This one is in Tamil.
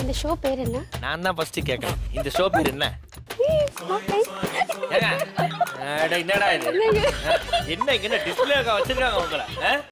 இந்த ஷோ பேர் என்ன? நான் தான் ஃபர்ஸ்ட் கேட்கணும். இந்த ஷோ பேர் என்ன? ஏங்க, என்னடா இது? என்ன இங்க டிஸ்பிளே வச்சிருக்காங்க உங்களை?